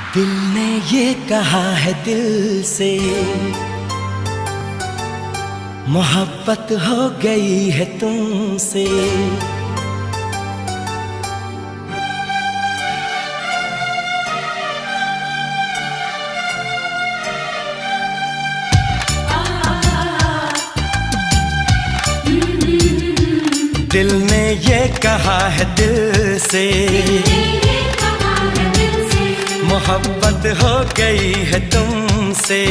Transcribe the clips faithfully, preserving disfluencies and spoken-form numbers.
दिल ने ये कहा है दिल से, मोहब्बत हो गई है तुमसे। दिल ने ये कहा है दिल से, मोहब्बत हो गई है तुमसे।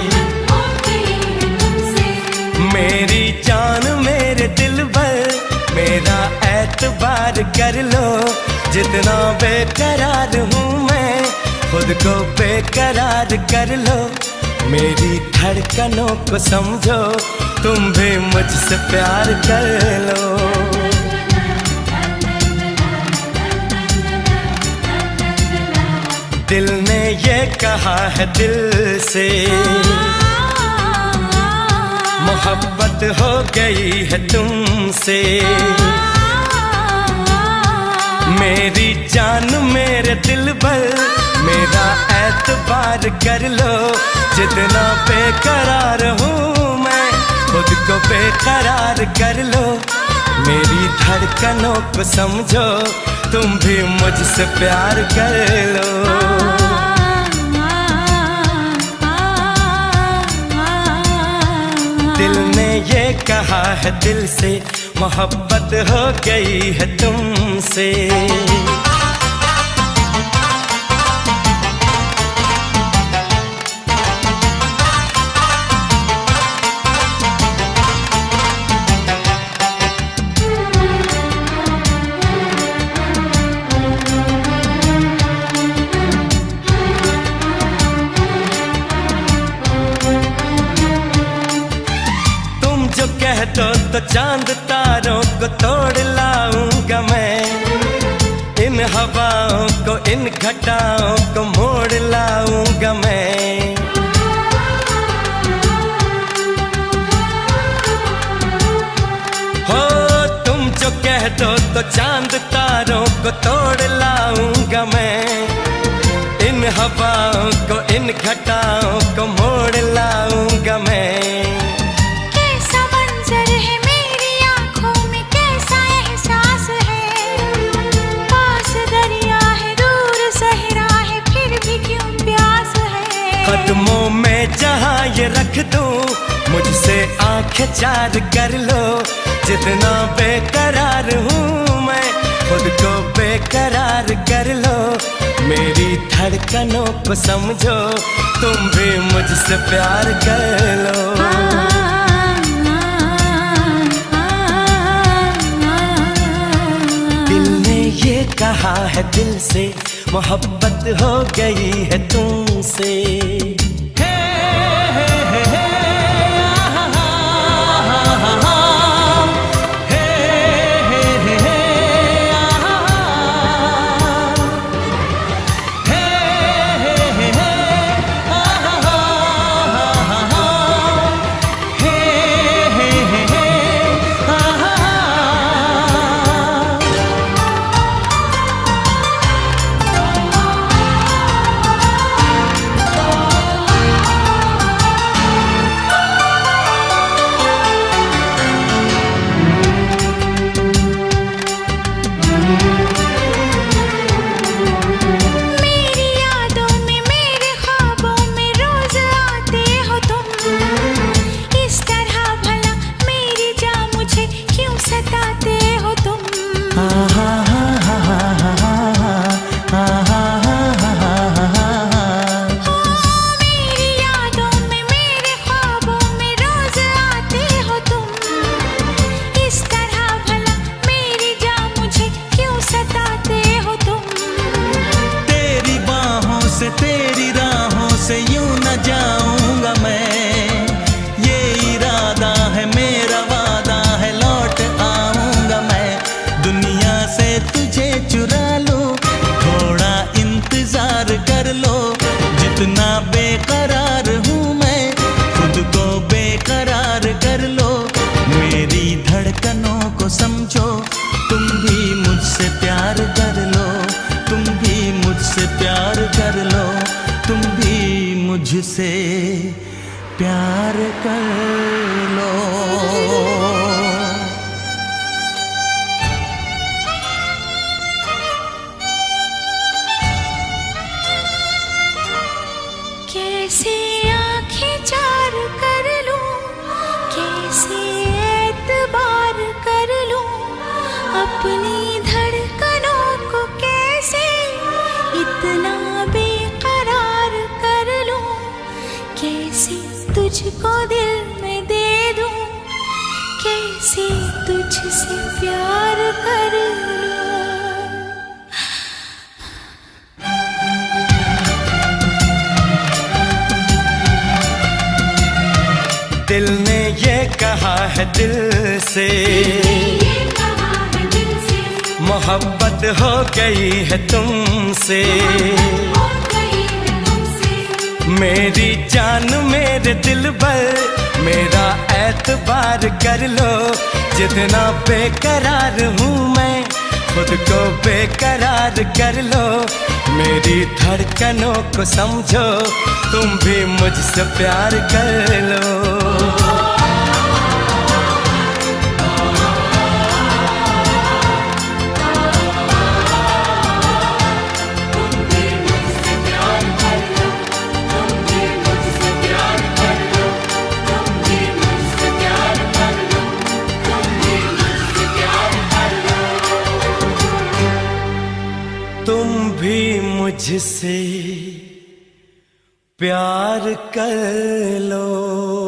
मेरी जान मेरे दिल पर मेरा एतबार कर लो, जितना बेकरार हूँ मैं खुद को बेकरार कर लो। मेरी धड़कनों को समझो, तुम भी मुझसे प्यार कर लो। दिल ने ये कहा है दिल से, मोहब्बत हो गई है तुमसे। मेरी जान मेरे दिल पर मेरा एतबार कर लो, जितना बेकरार हूँ मैं खुद को बेकरार कर लो। मेरी धड़कनों को समझो, तुम भी मुझसे प्यार कर लो। दिल ने ये कहा है दिल से, मोहब्बत हो गई है तुमसे। कह दो तो चांद तारों को तोड़ लाऊंगा मैं, इन हवाओं को इन घटाओं को मोड़ लाऊंगा मैं। हो तुम जो कह दो तो चांद तारों को तोड़ लाऊंगा मैं, इन हवाओं को इन घटाओं को मोड़ लाऊंगा मैं। कदमों में जहाँ ये रख दूं, मुझसे आंखें चार कर लो। जितना बेकरार हूँ मैं खुद को बेकरार कर लो। मेरी धड़कनों को समझो, तुम भी मुझसे प्यार कर लो। दिल ने ये कहा है दिल से, मोहब्बत हो गई है तुमसे। तेरी राहों से यूं न जाऊंगा मैं, ये इरादा है मेरा वादा है लौट आऊंगा मैं। दुनिया से तुझे चुरा लूं, थोड़ा इंतजार कर लो। जितना बेकरार हूँ मैं खुद को बेकरार कर लो। मेरी धड़कनों को समझो, तुम भी मुझसे प्यार कर लो। तुम भी मुझसे प्यार कर लो। मुझसे प्यार कर लो। कैसे आंखें चार कर लूं, कैसे एतबार कर लूं, अपनी धड़कनों को कैसे इतना बेकरार कर लूं, कैसे तुझको दिल में दे दूं, कैसे तुझसे प्यार कर लूं। दिल ने ये कहा है दिल से, मोहब्बत हो गई है तुमसे। मेरी जान मेरे दिल पर मेरा एतबार कर लो, जितना बेकरार हूँ मैं खुद को बेकरार कर लो। मेरी धड़कनों को समझो, तुम भी मुझसे प्यार कर लो। तुम भी मुझसे प्यार कर लो।